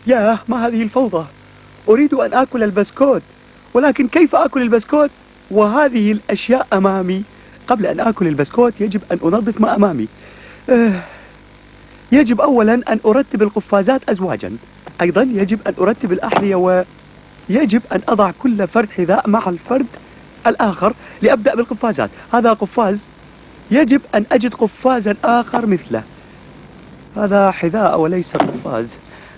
ياه، ما هذه الفوضى؟ أريد أن آكل البسكوت، ولكن كيف آكل البسكوت وهذه الأشياء أمامي؟ قبل أن آكل البسكوت يجب أن أنظف ما أمامي. يجب أولا أن أرتب القفازات أزواجا، أيضا يجب أن أرتب الأحذية، ويجب أن أضع كل فرد حذاء مع الفرد الآخر لأبدأ بالقفازات. هذا قفاز، يجب أن أجد قفازا آخر مثله. هذا حذاء وليس قفاز.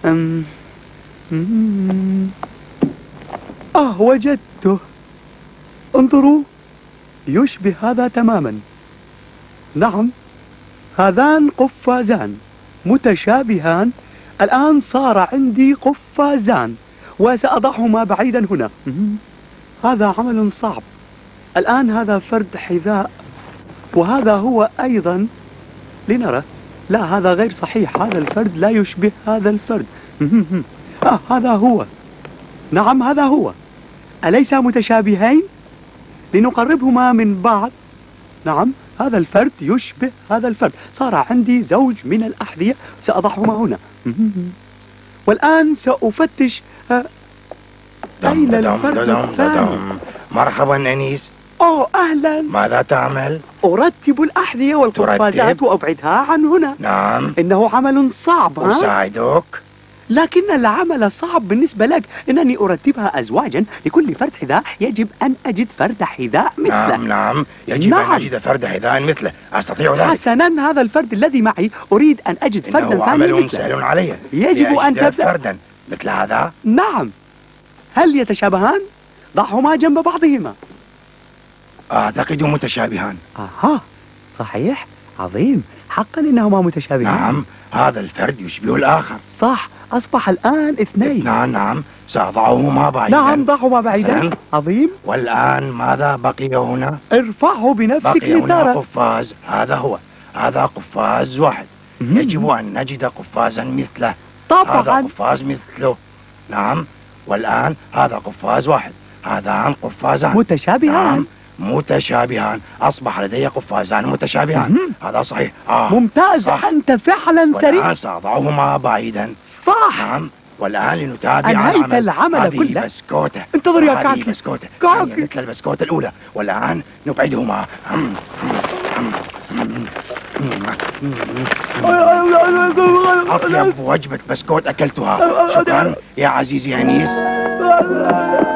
وجدته. انظروا، يشبه هذا تماما. نعم، هذان قفازان متشابهان. الآن صار عندي قفازان وسأضعهما بعيدا هنا. هذا عمل صعب. الآن هذا فرد حذاء وهذا هو أيضا. لنرى. لا، هذا غير صحيح، هذا الفرد لا يشبه هذا الفرد. هذا هو. نعم، هذا هو. أليس متشابهين؟ لنقربهما من بعض. نعم، هذا الفرد يشبه هذا الفرد. صار عندي زوج من الأحذية، سأضعهما هنا. والآن سأفتش أين الفرد الثاني. مرحبا أنيس. أهلا. ماذا تعمل؟ أرتب الأحذية والقفازات وأبعدها عن هنا. نعم. إنه عمل صعب. أساعدك. لكن العمل صعب بالنسبة لك. إنني أرتبها أزواجا، لكل فرد حذاء يجب أن أجد فرد حذاء مثله. نعم، يجب أن أجد فرد حذاء مثله. أستطيع ذلك. حسنا، هذا الفرد الذي معي أريد أن أجد فردا ثانيا عمل مثله. سهل علي. يجب أن تبدأ فردا مثل هذا. نعم. هل يتشابهان؟ ضعهما جنب بعضهما. أعتقد متشابهان. صحيح. عظيم. حقا إنهما متشابهان. نعم، هذا الفرد يشبه الآخر. صح، أصبح الآن اثنين. نعم، سأضعهما بعيدا. نعم، ضعهما بعيدا. عظيم. والآن ماذا بقي هنا؟ ارفعه بنفسك بقي هنا لترى. قفاز. هذا هو. هذا قفاز واحد. يجب أن نجد قفازا مثله. طبعا. هذا قفاز مثله. نعم. والآن هذا قفاز واحد. هذان قفازان متشابهان. نعم، متشابهان. أصبح لدي قفازان متشابهان. هذا صحيح. ممتاز. صح. أنت فعلا سريع. والآن سأضعهما بعيدا. صح. نعم. والآن لنتابع أنهيت العمل كله. هذه بسكوتة. انتظر يا كاكي. هذه بسكوتة. كاكي. مثل البسكوتة الأولى. والآن نبعدهما. أطيب وجبة بسكوت أكلتها. شكرا يا عزيزي أنيس.